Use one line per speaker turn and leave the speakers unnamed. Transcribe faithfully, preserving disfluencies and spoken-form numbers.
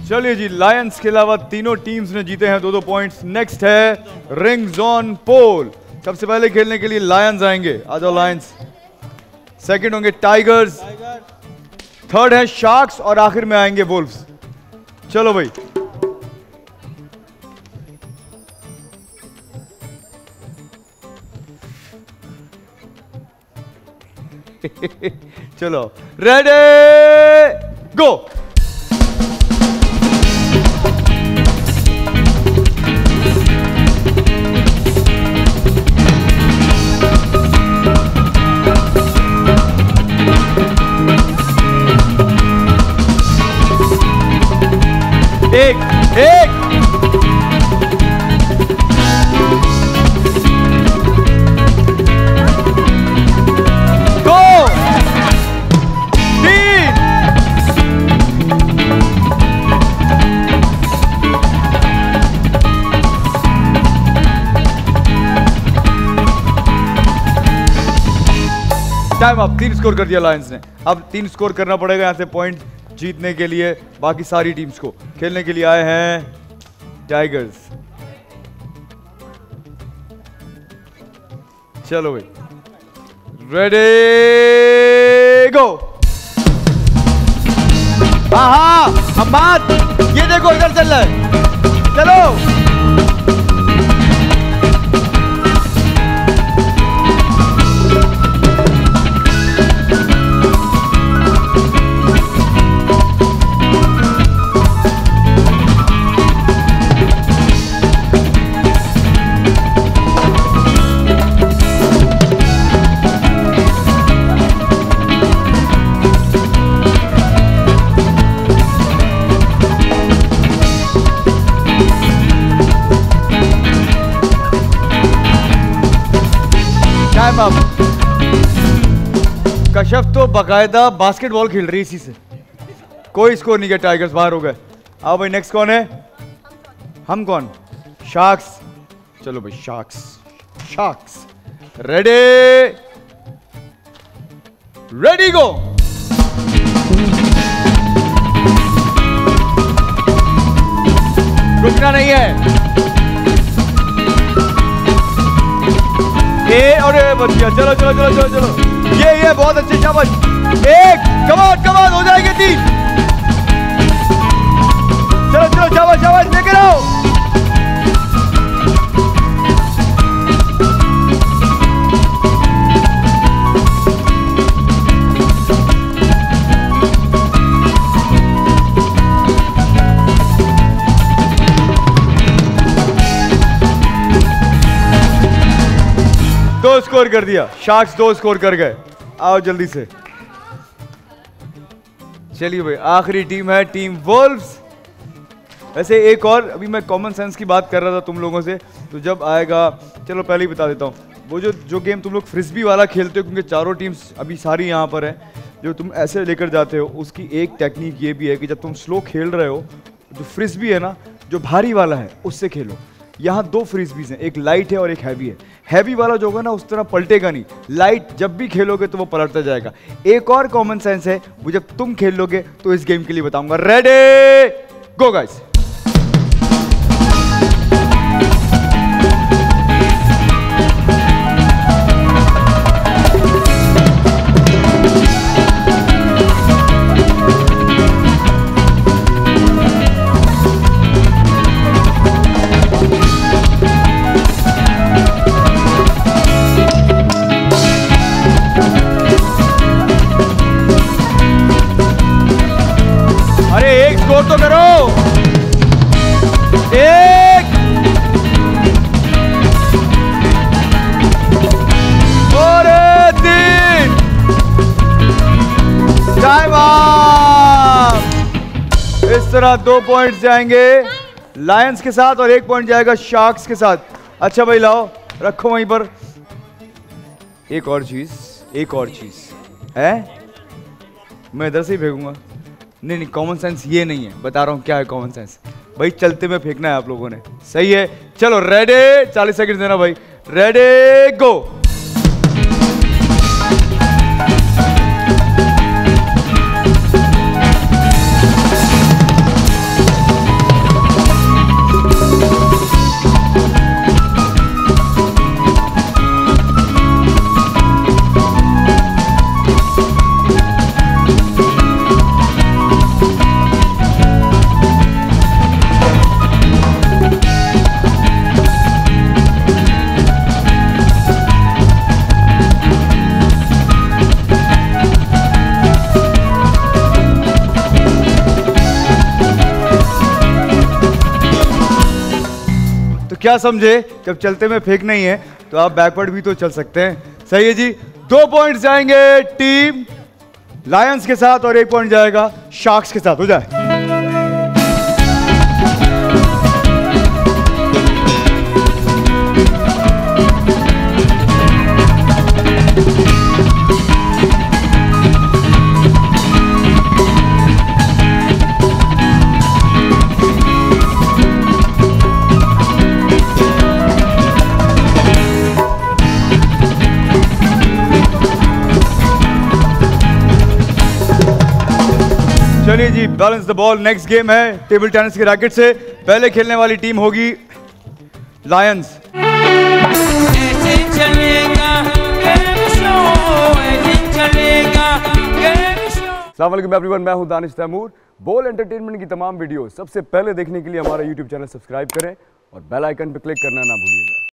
चलिए जी, लायंस के अलावा तीनों टीम्स ने जीते हैं दो दो पॉइंट्स। नेक्स्ट है रिंग्स ऑन पोल। सबसे पहले खेलने के लिए लायंस आएंगे, आ जाओ लायंस। सेकंड होंगे टाइगर्स, थर्ड है शार्क्स और आखिर में आएंगे वुल्व्स। चलो भाई, चलो रेडी गो। एक एक दो तीन टाइम अप। तीन स्कोर कर दिया लायंस ने। अब तीन स्कोर करना पड़ेगा यहां से पॉइंट जीतने के लिए। बाकी सारी टीम्स को खेलने के लिए आए हैं टाइगर्स। चलो भाई, रेडी गो। आहा अम्माद, ये देखो इधर चल रहा है, चलो। कशफ तो बकायदा बास्केटबॉल खेल रही इसी से। कोई स्कोर नहीं किया, टाइगर्स बाहर हो गए। आओ भाई, नेक्स्ट कौन है? हम कौन? शार्क्स। चलो भाई sharks, sharks ready ready go. रुकना नहीं है। ए और बच गया। चलो चलो चलो चलो चलो, ये ये बहुत अच्छे, शाबाश। एक कमाल कमाल हो जाएगी तीन। चलो चलो शाबाश शाबाश, लेके आओ। दो स्कोर कर दिया, शार्क्स दो स्कोर कर गए। आओ जल्दी से। चलिए भाई, आखिरी टीम है टीम वुल्व्स। वैसे एक और, अभी मैं कॉमन सेंस की बात कर रहा था तुम लोगों से, तो जब आएगा, चलो पहले ही बता देता हूँ, वो जो जो गेम तुम लोग फ्रिस्बी वाला खेलते हो, क्योंकि चारों टीम्स अभी सारी यहाँ पर है, जो तुम ऐसे लेकर जाते हो, उसकी एक टेक्निक ये भी है कि जब तुम स्लो खेल रहे हो, जो फ्रिस्बी है ना, जो भारी वाला है, उससे खेलो। यहाँ दो फ्रिस्बीज हैं, एक लाइट है और एक हैवी है। हैवी वाला जो होगा ना, उस तरह पलटेगा नहीं। लाइट जब भी खेलोगे तो वो पलटता जाएगा। एक और कॉमन सेंस है, वो जब तुम खेल लोगे तो इस गेम के लिए बताऊंगा। Ready go guys. स्कोर तो करो। एक और तीन। Time up. इस तरह दो पॉइंट्स जाएंगे लायंस के साथ और एक पॉइंट जाएगा शार्क्स के साथ। अच्छा भाई, लाओ रखो वहीं पर। एक और चीज, एक और चीज है, मैं इधर से ही फेंकूंगा। नहीं नहीं, कॉमन सेंस ये नहीं है, बता रहा हूँ क्या है कॉमन सेंस भाई। चलते में फेंकना है आप लोगों ने, सही है। चलो रेडी, चालीस सेकंड देना भाई। Ready go. क्या समझे, जब चलते में फेंकना ही है तो आप बैकवर्ड भी तो चल सकते हैं। सही है जी, दो पॉइंट जाएंगे टीम लायंस के साथ और एक पॉइंट जाएगा शार्क्स के साथ। हो जाए। चलिए जी, balance the ball. Next game है टेबल टेनिस के रैकेट से। पहले खेलने वाली टीम होगी लायंस। अस्सलाम वालेकुम एवरीवन, मैं हूं दानिश तैमूर। बॉल एंटरटेनमेंट की तमाम वीडियो सबसे पहले देखने के लिए हमारा यूट्यूब चैनल सब्सक्राइब करें और बेल आइकन पर क्लिक करना ना भूलिएगा।